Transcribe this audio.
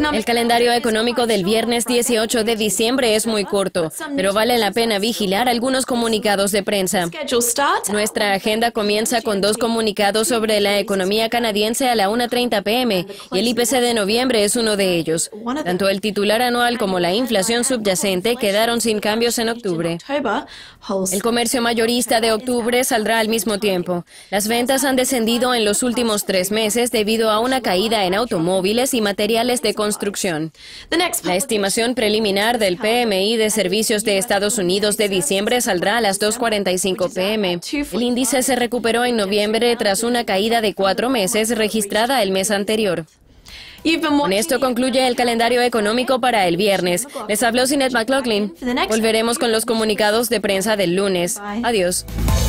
El calendario económico del viernes 18 de diciembre es muy corto, pero vale la pena vigilar algunos comunicados de prensa. Nuestra agenda comienza con 2 comunicados sobre la economía canadiense a la 1:30 p.m. y el IPC de noviembre es uno de ellos. Tanto el titular anual como la inflación subyacente quedaron sin cambios en octubre. El comercio mayorista de octubre saldrá al mismo tiempo. Las ventas han descendido en los últimos 3 meses debido a una caída en automóviles y materiales de construcción. La estimación preliminar del PMI de servicios de Estados Unidos de diciembre saldrá a las 2:45 p.m. El índice se recuperó en noviembre tras una caída de 4 meses registrada el mes anterior. Con esto concluye el calendario económico para el viernes. Les habló Sinet McLaughlin. Volveremos con los comunicados de prensa del lunes. Adiós.